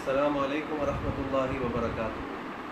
السلام علیکم ورحمۃ اللہ وبرکاتہ۔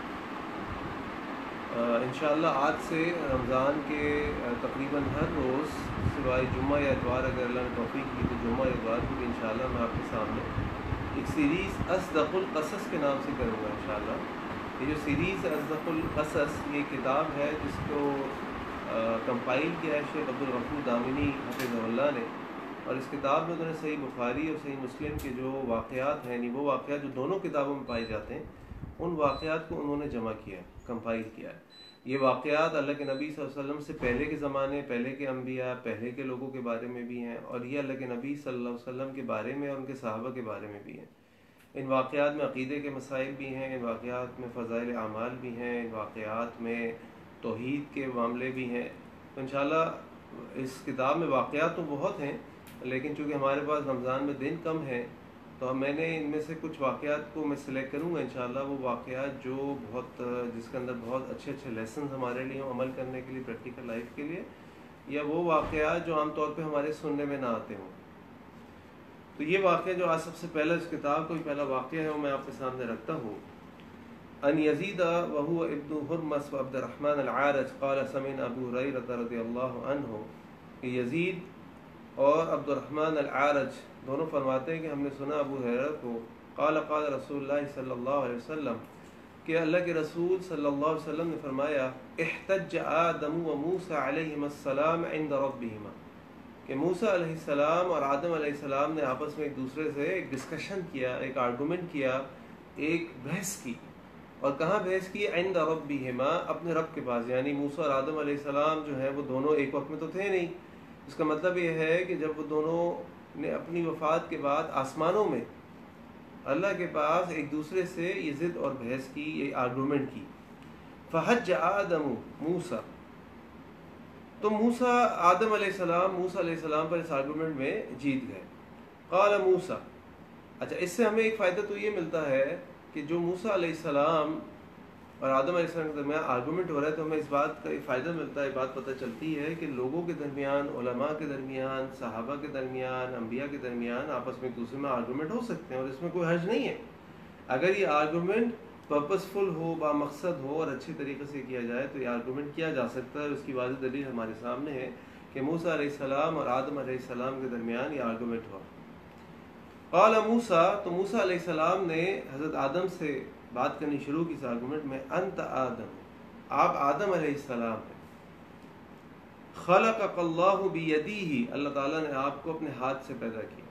انشاءاللہ آج سے رمضان کے تقریباً ہر روز سوائے جمعہ یا اتوار، اگر اللہ نے توفیق کی تو جمعہ یا اتوار کو بھی انشاءاللہ میں آپ کے سامنے ایک سیریز اصدق القصص کے نام سے کروں گا انشاءاللہ۔ یہ جو سیریز اصدق القصص یہ کتاب ہے جس کو کمپائل کیا ہے شیخ عبدالغفور دامنی حفظہ اللہ نے، اور اس کتاب میں انہوں نے صحیح بخاری اور صحیح مسلم کے جو واقعات ہیں، یعنی وہ واقعات جو دونوں کتابوں میں پائے جاتے ہیں، ان واقعات کو انہوں نے جمع کیا ہے، کمپائل کیا ہے۔ یہ واقعات اللہ کے نبی صلی اللہ علیہ وسلم سے پہلے کے زمانے، پہلے کے انبیاء، پہلے کے لوگوں کے بارے میں بھی ہیں، اور یہ اللہ کے نبی صلی اللہ علیہ وسلم کے بارے میں اور ان کے صحابہ کے بارے میں بھی ہیں۔ ان واقعات میں عقیدے کے مسائل بھی ہیں، ان واقعات میں فضائل اعمال بھی ہیں، ان واقعات میں توحید کے معاملے بھی ہیں۔ تو انشاءاللہ اس کتاب میں واقعات تو بہت ہیں، لیکن چونکہ ہمارے پاس رمضان میں دن کم ہیں تو میں نے ان میں سے کچھ واقعات کو میں سلیکٹ کروں گا انشاءاللہ، وہ واقعات جو بہت جس کے اندر بہت اچھے اچھے لیسنز ہمارے لیے عمل کرنے کے لیے، پریکٹیکل لائف کے لیے، یا وہ واقعات جو عام طور پہ ہمارے سننے میں نہ آتے ہوں۔ تو یہ واقعہ جو آج سب سے پہلا اس کتاب کو پہلا واقعہ ہے وہ میں آپ کے سامنے رکھتا ہوں۔ ان یزید وهو ابن حرمس وعبد الرحمن العارج قال سمعنا ابو ہریرہ رضی اللہ عنہ، کہ یزید اور عبد الرحمن العارج دونوں فرماتے ہیں کہ ہم نے سنا ابو ہریرہ کو، قال قال رسول اللہ صلی اللہ علیہ وسلم، کہ اللہ کے رسول صلی اللہ علیہ وسلم نے فرمایا، احتج آدم و موسیٰ علیہم السلام عند ربہما، کہ موسیٰ علیہ السلام اور آدم علیہ السلام نے آپس میں ایک دوسرے سے ایک ڈسکشن کیا، ایک آرگومنٹ کیا، ایک بحث کی۔ اور کہاں بحث کی؟ عند ربہما، اپنے رب کے پاس۔ یعنی موسیٰ اور آدم علیہ السلام جو ہیں وہ دونوں ایک وقت میں تو تھے نہیں۔ اس کا مطلب یہ ہے کہ جب وہ دونوں نے اپنی وفات کے بعد آسمانوں میں اللہ کے پاس ایک دوسرے سے یہ ضد اور بحث کی، یہ آرگومنٹ کی۔ فحج آدم موسیٰ، تو آدم علیہ السلام پر اس آرگومنٹ میں جیت گئے۔ قال موسیٰ، اچھا اس سے ہمیں ایک فائدہ تو یہ ملتا ہے کہ جو موسیٰ علیہ السلام اور آدم علیہ السلام کے درمیان آرگومنٹ ہو رہا ہے تو ہمیں اس بات کا ایک فائدہ ملتا ہے، بات پتہ چلتی ہے کہ لوگوں کے درمیان، علماء کے درمیان، صحابہ کے درمیان، انبیاء کے درمیان آپس میں ایک دوسرے میں آرگومنٹ ہو سکتے ہیں، اور اس میں کوئی حرج نہیں ہے اگر یہ آرگومنٹ پرپسفل ہو، با مقصد ہو اور اچھے طریقے سے کیا جائے تو یہ آرگومنٹ کیا جا سکتا ہے۔ اور اس کی واضح دلیل ہمارے سامنے ہے کہ موسیٰ علیہ السلام اور آدم علیہ السلام کے درمیان یہ آرگومنٹ ہوا۔ قال موسیٰ، تو موسیٰ علیہ السلام نے حضرت آدم سے بات کرنی شروع کی اس آرگومنٹ میں، انت آدم، آپ آدم علیہ السلام ہیں، خلقک اللہ بیدیہ، اللہ تعالیٰ نے آپ کو اپنے ہاتھ سے پیدا کیا۔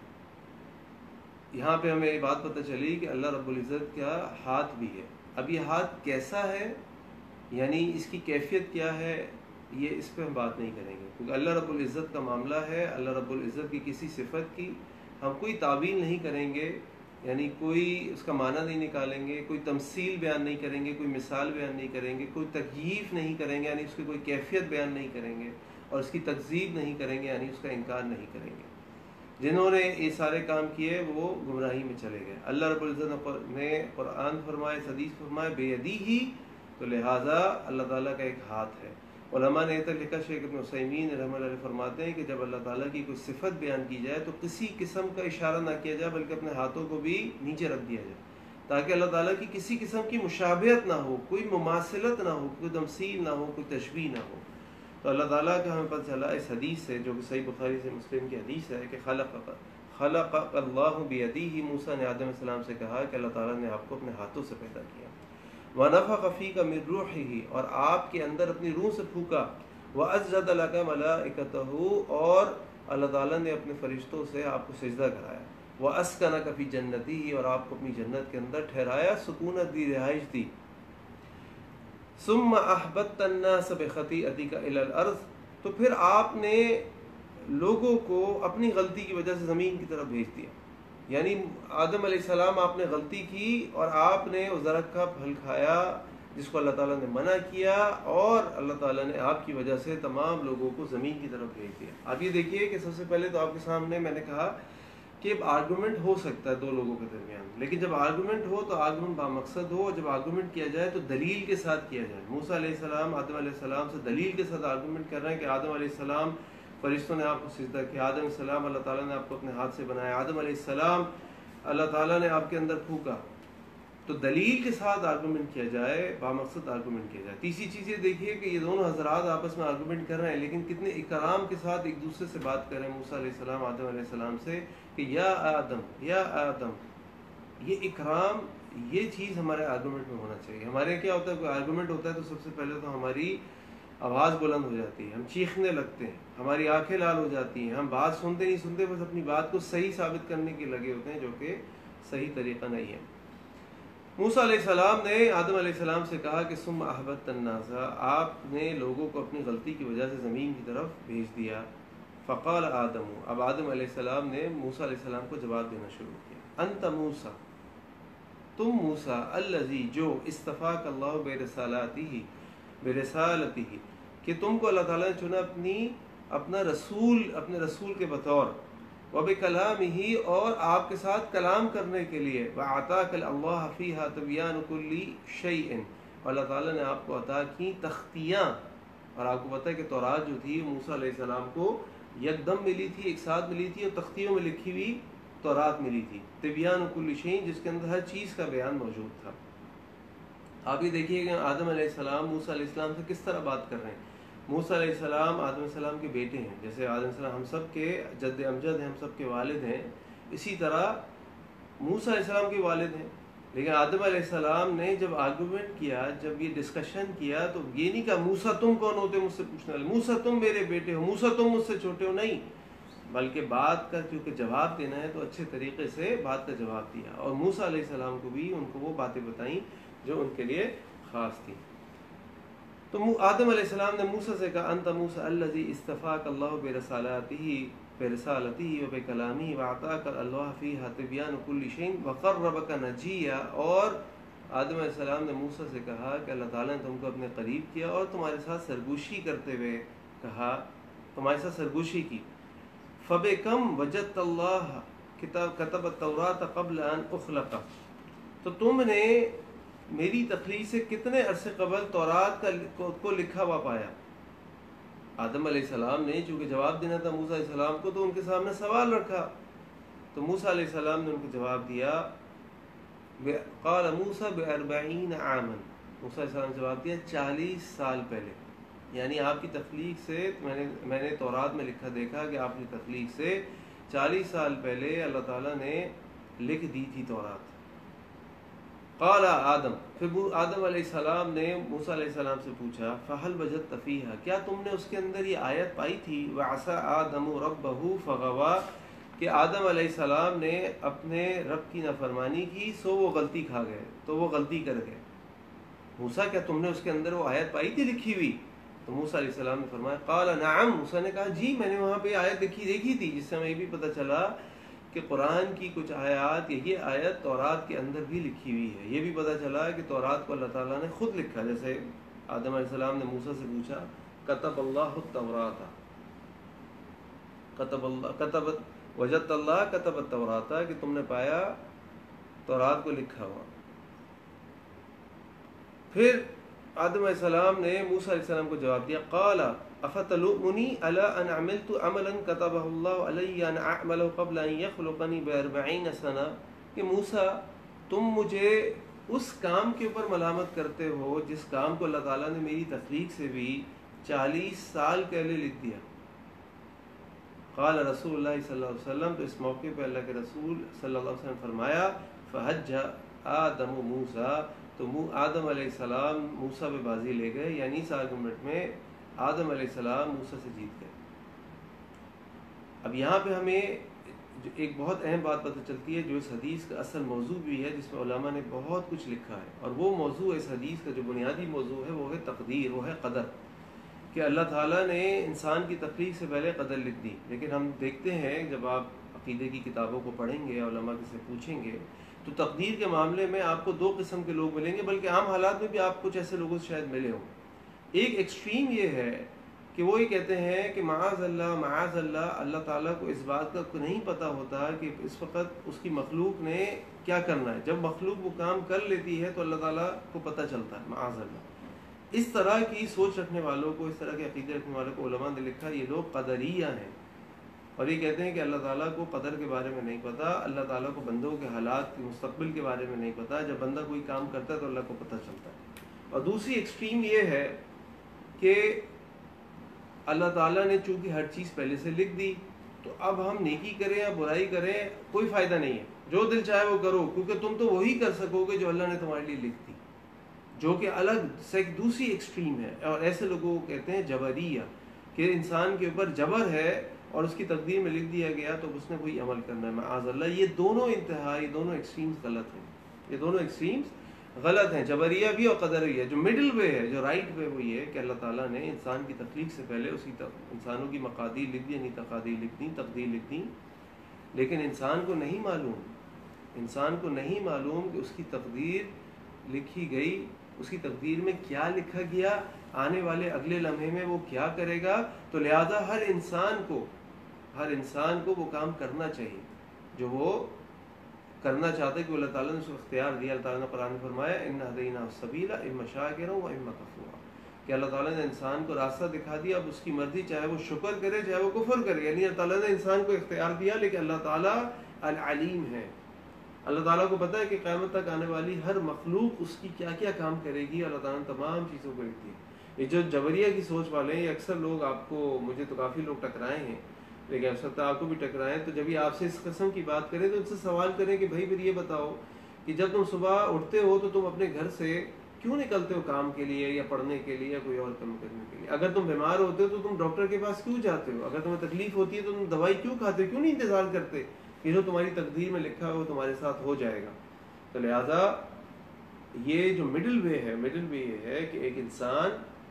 یہاں پہ ہمیں یہ بات پتہ چلی کہ اللہ رب العزت کا ہاتھ بھی ہے۔ اب یہ ہاتھ کیسا ہے، یعنی اس کی کیفیت کیا ہے، یہ اس پہ ہم بات نہیں کریں گے، کیونکہ اللہ رب العزت کا معاملہ ہے۔ اللہ رب العزت کی کسی صفت کی ہم کوئی تعویل نہیں کریں گے، یعنی کوئی اس کا معنی نہیں نکالیں گے، کوئی تمثیل بیان نہیں کریں گے، کوئی مثال بیان نہیں کریں گے، کوئی تکییف نہیں کریں گے، یعنی اس کی کوئی کیفیت بیان نہیں کریں گے، اور اس کی تکذیب نہیں کریں گے، یعنی اس کا انکار نہیں کریں گے۔ جنہوں نے یہ سارے کام کیے وہ گمراہی میں چلے گئے۔ اللہ رب العزت نے قرآن فرمائے، حدیث فرمائے بیدیہ، تو لہٰذا اللہ تعالیٰ کا ایک ہاتھ ہے۔ علماء نے تک لکھا، شیخ ابن عثیمین رحمۃ اللہ علیہ فرماتے ہیں کہ جب اللہ تعالیٰ کی کوئی صفت بیان کی جائے تو کسی قسم کا اشارہ نہ کیا جائے، بلکہ اپنے ہاتھوں کو بھی نیچے رکھ دیا جائے، تاکہ اللہ تعالیٰ کی کسی قسم کی مشابہت نہ ہو، کوئی مماثلت نہ ہو، کوئی تمثیل نہ ہو، کوئی تشبیہ نہ ہو۔ تو اللہ تعالیٰ کا ہمیں پتہ چلا اس حدیث سے، جو کہ صحیح بخاری سے مسلم کی حدیث ہے، کہ خلق اللہ بیدیہ، موسیٰ نے آدم علیہ السلام سے کہا کہ اللہ تعالیٰ نے آپ کو اپنے ہاتھوں سے پیدا کیا۔ وَنَفَخَ فِيكَ مِن رُوحِهِ، اور آپ کے اندر اپنی روح سے پھونکا، وَأَسْجَدَ لَكَ مَلَائِكَتُهُ، اور اللہ تعالیٰ نے اپنے فرشتوں سے آپ کو سجدہ کرایا، وَأَسْكَنَكَ فِي جَنَّتِهِ، اور آپ کو اپنی جنت کے اندر ٹھہرایا، سکونت دی، رہائش دی۔ ثُمَّ أَحْبَطْتَ النَّاسَ بِخَطِيئَتِكَ إِلَى الْأَرْضِ، تو پھر آپ نے لوگوں کو اپنی غلطی کی وجہ سے زمین کی طرف بھیج دیا۔ یعنی آدم علیہ السلام آپ نے غلطی کی اور آپ نے اس درخت کا پھل کھایا جس کو اللہ تعالیٰ نے منع کیا، اور اللہ تعالیٰ نے آپ کی وجہ سے تمام لوگوں کو زمین کی طرف بھیج دیا۔ آپ یہ دیکھیے کہ سب سے پہلے تو آپ کے سامنے میں نے کہا کہ آرگومنٹ ہو سکتا ہے دو لوگوں کے درمیان، لیکن جب آرگومنٹ ہو تو آرگومنٹ بامقصد ہو، اور جب آرگومنٹ کیا جائے تو دلیل کے ساتھ کیا جائے۔ موسیٰ علیہ السلام آدم علیہ السلام سے دلیل کے ساتھ آرگومنٹ کر رہے ہیں کہ آدم علیہ السلام، فرشتوں نے آپ کو سجدہ کیا، آدم علیہ السلام اللہ تعالیٰ نے آپ کو اپنے ہاتھ سے بنایا، آدم علیہ السلام اللہ تعالیٰ نے آپ کے اندر پھونکا، تو دلیل کے ساتھ آرگومنٹ کیا جائے، بامقصد آرگومنٹ کیا جائے۔ تیسری چیز یہ دیکھیے کہ یہ دونوں حضرات آپس میں آرگومنٹ کر رہے ہیں، لیکن کتنے اکرام کے ساتھ ایک دوسرے سے بات کر رہے ہیں، موسیٰ علیہ السلام آدم علیہ السلام سے کہ یا آدم یا آدم۔ یہ اکرام، یہ چیز ہمارے آرگومنٹ میں ہونا چاہیے۔ ہمارے کیا ہوتا ہے، کوئی آرگومنٹ ہوتا ہے تو سب سے پہلے تو ہماری آواز بلند ہو جاتی ہے، ہم چیخنے لگتے ہیں، ہماری آنکھیں لال ہو جاتی ہیں، ہم بات سنتے نہیں سنتے، بس اپنی بات کو صحیح ثابت کرنے کے لگے ہوتے ہیں، جو کہ صحیح طریقہ نہیں ہے۔ موسیٰ علیہ السلام نے آدم علیہ السلام سے کہا کہ ثم احبطت الناس، آپ نے لوگوں کو اپنی غلطی کی وجہ سے زمین کی طرف بھیج دیا۔ فقال آدم، اب آدم علیہ السلام نے موسیٰ علیہ السلام کو جواب دینا شروع کیا، انت موسیٰ، تم موسیٰ، الذی، جو اصطفاک اللہ برسالتہ، کہ تم کو اللہ تعالیٰ نے چنا اپنے رسول کے بطور، وبکلامہ، اور آپ کے ساتھ کلام کرنے کے لیے، وَأَعْطَاكَ اللَّهُ فِيهَا تِبْيَانَ كُلِّ شَيْءٍ، اور اللہ تعالیٰ نے آپ کو عطا کی تختیاں، اور آپ کو پتہ ہے کہ تورات جو تھی موسیٰ علیہ السلام کو یکدم ملی تھی، ایک ساتھ ملی تھی، اور تختیوں میں لکھی ہوئی تورات ملی تھی، تبیان کل شیء، جس کے اندر ہر چیز کا بیان موجود تھا۔ آپ یہ دیکھیے کہ آدم علیہ السلام موسیٰ علیہ السلام سے کس طرح بات کر رہے ہیں۔ موسیٰ علیہ السلام آدم علیہ السلام کے بیٹے ہیں، جیسے آدم علیہ السلام ہم سب کے جد امجد ہیں، ہم سب کے والد ہیں، اسی طرح موسیٰ علیہ السلام کے والد ہیں۔ لیکن آدم علیہ السلام نے جب آرگومنٹ کیا، جب یہ ڈسکشن کیا، تو یہ نہیں کہا موسیٰ تم کون ہوتے مجھ سے پوچھنے والے، موسیٰ تم میرے بیٹے ہو، موسیٰ تم مجھ سے چھوٹے ہو، نہیں، بلکہ بات کا کیونکہ جواب دینا ہے تو اچھے طریقے سے بات کا جواب دیا، اور موسیٰ علیہ السلام کو بھی ان کو وہ باتیں بتائیں جو ان کے لیے خاص تھیں۔ تو آدم علیہ السلام نے موسیٰ سے کہا انت موسیٰ الذی اصطفاک اللہ برسالتہ وبکلامہ وأعطاک اللہ فیہا تبیان کل شیء وقربک نجیا، اور آدم علیہ السلام نے موسیٰ سے کہا کہ اللہ تعالیٰ نے تم کو اپنے قریب کیا اور تمہارے ساتھ سرگوشی کرتے ہوئے کہا، تمہارے ساتھ سرگوشی کی۔ فَبِكَمْ وَجَدْتَ اللَّهَ كَتَبَ التَّوْرَاةَ قَبْلَ أَنْ أُخْلَقَ، تو تم نے میری تخلیق سے کتنے عرصے قبل تورات کو لکھا ہوا پایا۔ آدم علیہ السلام نے چونکہ جواب دینا تھا موسیٰ علیہ السلام کو، تو ان کے سامنے سوال رکھا، تو موسیٰ علیہ السلام نے ان کو جواب دیا، قال موسیٰ ب40 عاما، موسیٰ علیہ السلام نے جواب دیا 40 سال پہلے، یعنی آپ کی تخلیق سے میں نے تورات میں لکھا دیکھا کہ آپ کی تخلیق سے 40 سال پہلے اللہ تعالیٰ نے لکھ دی تھی تورات۔ قال آدم، پھر آدم علیہ السلام نے موسیٰ علیہ السلام سے پوچھا فہل وجدت فیہا، کیا تم نے اس کے اندر یہ آیت پائی تھی، وعصى آدم ربہ فغوا، کہ آدم علیہ السلام نے اپنے رب کی نافرمانی کی سو وہ غلطی کھا گئے، تو وہ غلطی کر گئے۔ موسیٰ کیا تم نے اس کے اندر وہ آیت پائی تھی لکھی ہوئی؟ تو موسیٰ علیہ السلام نے فرمایا قال نعم، موسیٰ نے کہا جی میں نے وہاں پہ آیت دیکھی تھی، جس سے ہمیں یہ بھی پتہ چلا کہ قرآن کی کچھ آیات، یہ آیت تورات کے اندر بھی لکھی ہوئی ہے۔ یہ بھی پتہ چلا کہ تورات کو اللہ تعالیٰ نے خود لکھا، جیسے آدم علیہ السلام نے موسیٰ سے پوچھا کتب اللہ التوراۃ، وجدت اللہ کتب التوراۃ، کہ تم نے پایا تورات کو لکھا ہوا۔ پھر آدم علیہ السلام نے موسیٰ علیہ السلام کو جواب دیا قال افتلؤمنی علی ان عملت عملا کتبہ اللہ علی ان اعملہ قبل ان یخلقنی ب40 سنہ، کہ موسیٰ تم مجھے اس کام کے اوپر ملامت کرتے ہو جس کام کو اللہ تعالیٰ نے میری تخلیق سے بھی 40 سال پہلے لکھ دیا۔ قال رسول اللہ صلی اللہ علیہ وسلم، تو اس موقع پہ اللہ کے رسول صلی اللہ علیہ وسلم فرمایا فحج آدم موسیٰ، تو آدم علیہ السلام موسیٰ پہ بازی لے گئے، یعنی اس آرگومنٹ میں آدم علیہ السلام موسیٰ سے جیت گئے۔ اب یہاں پہ ہمیں ایک بہت اہم بات پتہ چلتی ہے جو اس حدیث کا اصل موضوع بھی ہے، جس میں علماء نے بہت کچھ لکھا ہے، اور وہ موضوع اس حدیث کا جو بنیادی موضوع ہے وہ ہے تقدیر، وہ ہے قدر، کہ اللہ تعالیٰ نے انسان کی تخلیق سے پہلے قدر لکھ دی۔ لیکن ہم دیکھتے ہیں جب آپ عقیدے کی کتابوں کو پڑھیں گے، علماء سے پوچھیں گے، تو تقدیر کے معاملے میں آپ کو 2 قسم کے لوگ ملیں گے، بلکہ عام حالات میں بھی آپ کچھ ایسے لوگوں سے شاید ملے ہوں۔ ایک ایکسٹریم یہ ہے کہ وہ یہ کہتے ہیں کہ معاذ اللہ، اللہ تعالیٰ کو اس بات کا نہیں پتہ ہوتا کہ اس وقت اس کی مخلوق نے کیا کرنا ہے، جب مخلوق وہ کام کر لیتی ہے تو اللہ تعالیٰ کو پتہ چلتا ہے، معاذ اللہ۔ اس طرح کی سوچ رکھنے والوں کو، اس طرح کے عقیدے رکھنے والوں کو علماء نے لکھا یہ لوگ قدریہ ہیں، اور یہ کہتے ہیں کہ اللہ تعالیٰ کو قدر کے بارے میں نہیں پتہ، اللہ تعالیٰ کو بندوں کے حالات کے مستقبل کے بارے میں نہیں پتہ، جب بندہ کوئی کام کرتا ہے تو اللہ کو پتہ چلتا ہے۔ اور دوسری ایکسٹریم یہ ہے کہ اللہ تعالیٰ نے چونکہ ہر چیز پہلے سے لکھ دی، تو اب ہم نیکی کریں یا برائی کریں کوئی فائدہ نہیں ہے، جو دل چاہے وہ کرو، کیونکہ تم تو وہی کر سکو گے جو اللہ نے تمہارے لیے لکھ دی، جو کہ الگ سے ایک دوسری ایکسٹریم ہے۔ اور ایسے لوگوں کو کہتے ہیں جبریہ، کہ انسان کے اوپر جبر ہے اور اس کی تقدیر میں لکھ دیا گیا تو اس نے کوئی عمل کرنا ہے، معاذ اللہ۔ یہ دونوں انتہا، یہ دونوں ایکسٹریمز غلط ہیں، یہ دونوں ایکسٹریمز غلط ہیں، جبریہ بھی اور قدریہ۔ جو مڈل وے ہے، جو رائٹ وے، وہ یہ ہے کہ اللہ تعالیٰ نے انسان کی تخلیق سے پہلے اس کی انسانوں کی مقادیر لکھ دی، یعنی تقادیر لکھ دی، تقدیر لکھ دی، لیکن انسان کو نہیں معلوم کہ اس کی تقدیر لکھی گئی، اس کی تقدیر میں کیا لکھا گیا، آنے والے اگلے لمحے میں وہ کیا کرے گا۔ تو لہذا ہر انسان کو وہ کام کرنا چاہیے جو وہ کرنا چاہتا ہے، کہ اللہ تعالیٰ نے اس کو اختیار دیا۔ اللہ تعالیٰ نے قرآن میں فرمایا اِنَّا هَدَيْنَاهُ السَّبِيلَ إِمَّا شَاكِرًا وَإِمَّا كَفُورًا، کہ اللہ تعالیٰ نے انسان کو راستہ دکھا دیا، اب اس کی مرضی، چاہے وہ شکر کرے چاہے وہ کفر کرے، یعنی اللہ تعالیٰ نے انسان کو اختیار دیا، لیکن اللہ تعالیٰ العلیم ہے، اللہ تعالیٰ کو پتہ ہے کہ قیامت تک آنے والی ہر مخلوق اس کی کیا کیا کام کرے گی، اللہ تعالیٰ نے تمام چیزوں کو لکھ دی۔ یہ جو جبریہ کی سوچ والے ہیں، یہ اکثر لوگ، آپ کو، مجھے تو کافی لوگ ٹکرائے ہیں، لیکن ہو سکتا ہے آپ کو بھی ٹکرائیں، تو جب یہ آپ سے اس قسم کی بات کریں تو ان سے سوال کریں کہ بھائی پھر یہ بتاؤ کہ جب تم صبح اٹھتے ہو تو تم اپنے گھر سے کیوں نکلتے ہو، کام کے لیے یا پڑھنے کے لیے یا کوئی اور کام کرنے کے لیے؟ اگر تم بیمار ہوتے ہو تو تم ڈاکٹر کے پاس کیوں جاتے ہو؟ اگر تمہیں تکلیف ہوتی ہے تو تم دوائی کیوں کھاتے ہو؟ کیوں نہیں انتظار کرتے کہ جو تمہاری تقدیر میں لکھا ہے وہ تمہارے ساتھ ہو جائے گا؟ تو لہذا یہ جو مڈل وے یہ ہے کہ ایک انسان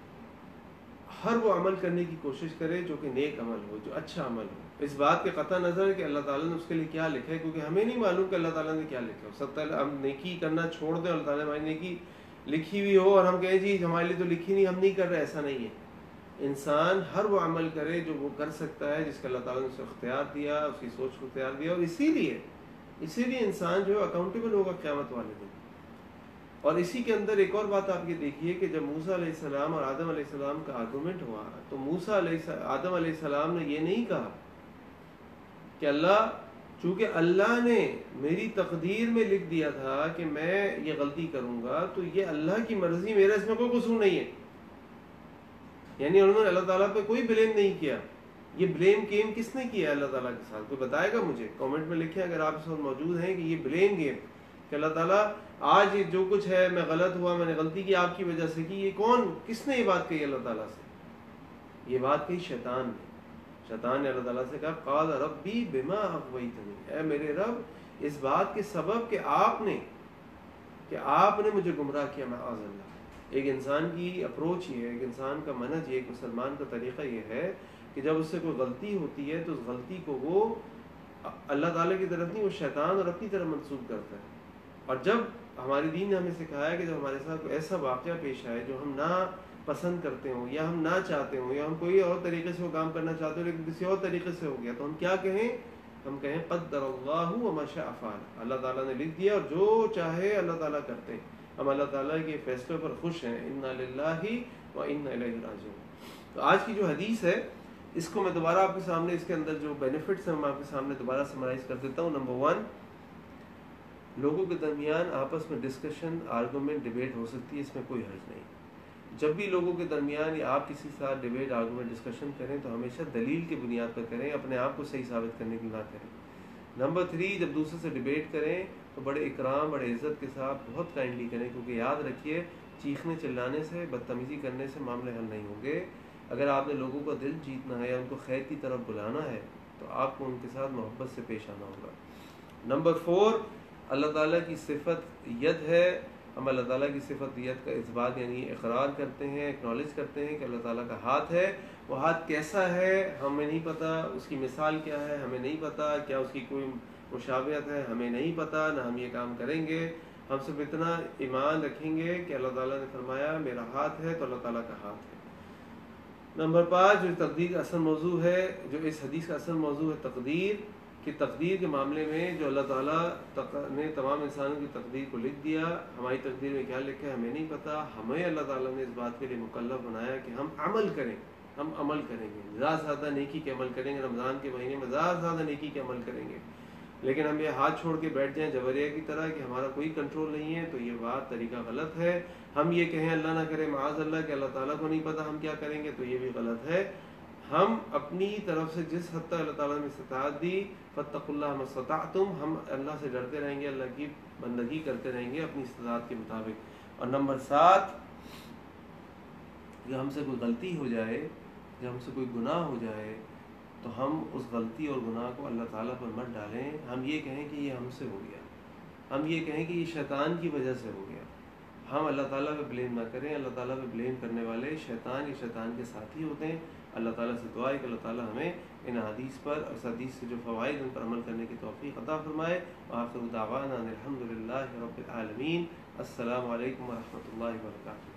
ہر وہ عمل کرنے کی کوشش کرے جو کہ نیک عمل ہو، جو اچھا عمل ہو، اس بات کے قطع نظر ہے کہ اللہ تعالیٰ نے اس کے لیے کیا لکھا ہے، کیونکہ ہمیں نہیں معلوم کہ اللہ تعالیٰ نے کیا لکھا ہے۔ سب ہم نیکی کرنا چھوڑ دیں، اللہ تعالیٰ نے ہماری نیکی لکھی ہوئی ہو اور ہم کہیں جی ہمارے لیے تو لکھی نہیں، ہم نہیں کر رہے، ایسا نہیں ہے۔ انسان ہر وہ عمل کرے جو وہ کر سکتا ہے، جس کا اللہ تعالیٰ نے اسے اختیار دیا، اس کی سوچ کو اختیار دیا، اور اسی لیے انسان جو ہے اکاؤنٹیبل ہوگا قیامت والے دن۔ اور اسی کے اندر ایک اور بات آپ یہ دیکھیے کہ جب موسیٰ علیہ السلام اور آدم علیہ السلام کا آرگومنٹ ہوا تو آدم علیہ السلام نے یہ نہیں کہا کہ اللہ، چونکہ اللہ نے میری تقدیر میں لکھ دیا تھا کہ میں یہ غلطی کروں گا تو یہ اللہ کی مرضی، میرا اس میں کوئی قصور نہیں ہے، یعنی انہوں نے اللہ تعالیٰ پہ کوئی بلیم نہیں کیا۔ یہ بلیم گیم کس نے کیا اللہ تعالیٰ کے ساتھ؟ کوئی بتائے گا مجھے؟ کامنٹ میں لکھیں اگر آپ اس وقت موجود ہیں کہ یہ بلیم گیم کہ اللہ تعالیٰ آج جو کچھ ہے، میں غلط ہوا، میں نے غلطی کی آپ کی وجہ سے کی، یہ کس نے یہ بات کہی اللہ تعالیٰ سے؟ یہ بات کہی شیطان نے اللہ تعالیٰ سے کہا قال ربی بما اغویتنی، اے میرے رب اس بات کے سبب کہ آپ نے مجھے گمراہ کیا، معاذ اللہ۔ ایک انسان کی اپروچ یہ ہے، ایک انسان کا منہج یہ، ایک مسلمان کا طریقہ یہ ہے کہ جب اس سے کوئی غلطی ہوتی ہے تو اس غلطی کو وہ اللہ تعالیٰ کی طرف نہیں، وہ شیطان اور اپنی طرف منسوب کرتا ہے۔ اور جب ہمارے دین نے ہمیں سکھایا کہ جب ہمارے ساتھ کوئی ایسا واقعہ پیش آئے جو ہم نہ پسند کرتے ہوں یا ہم نہ چاہتے ہوں یا ہم کوئی اور طریقے سے وہ کام کرنا چاہتے ہوں لیکن کسی اور طریقے سے ہو گیا، تو ہم کیا کہیں؟ ہم کہیں قدر اللہ وما شاء فعل، اللہ تعالیٰ نے لکھ دیا اور جو چاہے اللہ تعالیٰ کرتے ہیں۔ ہم اللہ تعالیٰ کے فیصلے پر خوش ہیں، انا للہ و انا الیہ راجعون۔ تو آج کی جو حدیث ہے اس کو میں دوبارہ آپ کے سامنے، اس کے اندر جو بینیفٹس ہیں میں آپ کے سامنے دوبارہ سمرائز کر دیتا ہوں۔ نمبر 1، لوگوں کے درمیان آپس میں ڈسکشن، آرگومنٹ، ڈیبیٹ ہو سکتی ہے، اس میں کوئی حرج نہیں۔ جب بھی لوگوں کے درمیان یا آپ کسی ساتھ ڈیبیٹ، آرگومنٹ، ڈسکشن کریں تو ہمیشہ دلیل کی بنیاد پر کریں، اپنے آپ کو صحیح ثابت کرنے کی نہ کریں۔ نمبر 3، جب دوسرے سے ڈیبیٹ کریں تو بڑے اکرام، بڑے عزت کے ساتھ بہت کائنڈلی کریں، کیونکہ یاد رکھیے چیخنے چلانے سے، بدتمیزی کرنے سے معاملے حل نہیں ہوں گے۔ اگر آپ نے لوگوں کا دل جیتنا ہے یا ان کو خیر کی طرف بلانا ہے تو آپ کو ان کے ساتھ محبت سے پیش آنا ہوگا۔ نمبر 4، اللہ تعالیٰ کی صفت ید ہے، ہم اللہ تعالیٰ کی صفت ید کا اس بات یعنی اقرار کرتے ہیں، اکنالج کرتے ہیں کہ اللہ تعالیٰ کا ہاتھ ہے۔ وہ ہاتھ کیسا ہے ہمیں نہیں پتہ، اس کی مثال کیا ہے ہمیں نہیں پتہ، کیا اس کی کوئی مشابہت ہے ہمیں نہیں پتہ، نہ ہم یہ کام کریں گے۔ ہم صرف اتنا ایمان رکھیں گے کہ اللہ تعالیٰ نے فرمایا میرا ہاتھ ہے تو اللہ تعالیٰ کا ہاتھ ہے۔ نمبر 5، جو تقدیر کا اصل موضوع ہے، جو اس حدیث کا اصل موضوع ہے تقدیر، کہ تقدیر کے معاملے میں جو اللہ تعالیٰ نے تمام انسانوں کی تقدیر کو لکھ دیا، ہماری تقدیر میں کیا لکھا ہے ہمیں نہیں پتہ، ہمیں اللہ تعالیٰ نے اس بات کے لیے مکلف بنایا کہ ہم عمل کریں، ہم عمل کریں گے، زیادہ سے زیادہ نیکی کے عمل کریں گے، رمضان کے مہینے میں زیادہ سے زیادہ نیکی کے عمل کریں گے. لیکن ہم یہ ہاتھ چھوڑ کے بیٹھ جائیں جبریہ کی طرح کہ ہمارا کوئی کنٹرول نہیں ہے، تو یہ بات طریقہ غلط ہے. ہم یہ کہیں اللہ نہ کرے معاذ اللہ کہ اللہ تعالیٰ کو نہیں پتہ ہم کیا کریں گے، تو یہ بھی غلط ہے. ہم اپنی طرف سے جس حد تک اللہ تعالیٰ نے استطاعت دی، فاتقوا اللہ ما استطعتم، ہم اللہ سے ڈرتے رہیں گے، اللہ کی بندگی کرتے رہیں گے اپنی استطاعت کے مطابق. اور نمبر 7، کہ ہم سے کوئی غلطی ہو جائے، جب ہم سے کوئی گناہ ہو جائے تو ہم اس غلطی اور گناہ کو اللہ تعالیٰ پر مت ڈالیں. ہم یہ کہیں کہ یہ ہم سے ہو گیا، ہم یہ کہیں کہ یہ شیطان کی وجہ سے ہو گیا. ہم اللہ تعالیٰ پہ بلیم نہ کریں. اللہ تعالیٰ پہ بلیم کرنے والے شیطان یا شیطان کے ساتھی ہوتے ہیں. اللہ تعالیٰ سے دعا ہے کہ اللہ تعالیٰ ہمیں ان حدیث پر اور اس حدیث سے جو فوائد ان پر عمل کرنے کی توفیق عطا فرمائے. وآخر دعوانا ان الحمد للہ رب العالمین. السلام علیکم ورحمۃ اللہ وبرکاتہ.